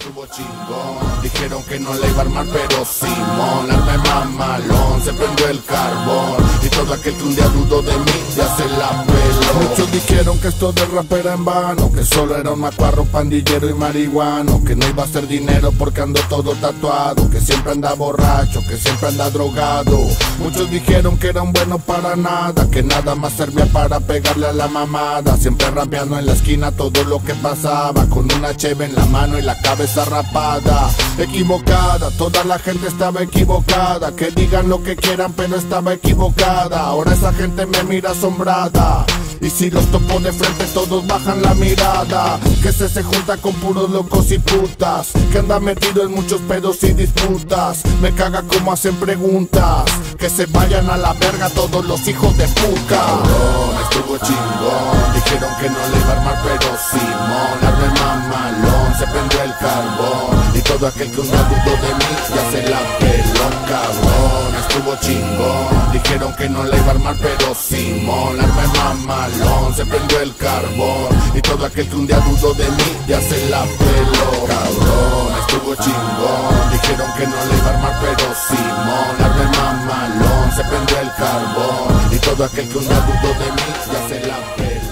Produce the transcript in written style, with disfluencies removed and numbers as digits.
estuvo chingón. Dijeron que no le iba a armar, pero Simón, arme mamalón, se prendió el carbón. Y todo aquel que un día dudó de mí, ya se la peló. Muchos dijeron que esto de rap era en vano, que solo era un macuarro, pandillero y marihuano, que no iba a hacer dinero porque ando todo tatuado, que siempre anda borracho, que siempre anda drogado. Muchos dijeron que era un bueno para nada, que nada más servía para pegarle a la mamada. Siempre rapeando en la esquina todo lo que pasaba, con una cheve en la mano y la cabeza rapada. Equivocada, toda la gente estaba equivocada, que digan lo que quieran pero estaba equivocada. Ahora esa gente me mira asombrada, y si los topo de frente todos bajan la mirada. Que se junta con puros locos y putas, que anda metido en muchos pedos y disputas. Me caga como hacen preguntas, que se vayan a la verga todos los hijos de puta. Cabrón, estuvo chingón. Dijeron que no le iba a armar, pero Simón, arme mamalón, se prendió el carbón. Y todo aquel que un día dudó de mí, ya se la peló. Cabrón, estuvo chingón. Dijeron que no le iba a armar, pero Simón, arme mamalón, se prendió el carbón. Y todo aquel que un día dudó de mí, ya se la peló. Cabrón, estuvo chingón. Dijeron que no le iba a armar, pero Simón, arme mamalón, se prendió el carbón. Y todo aquel que un día dudó de mí, ya se la peló.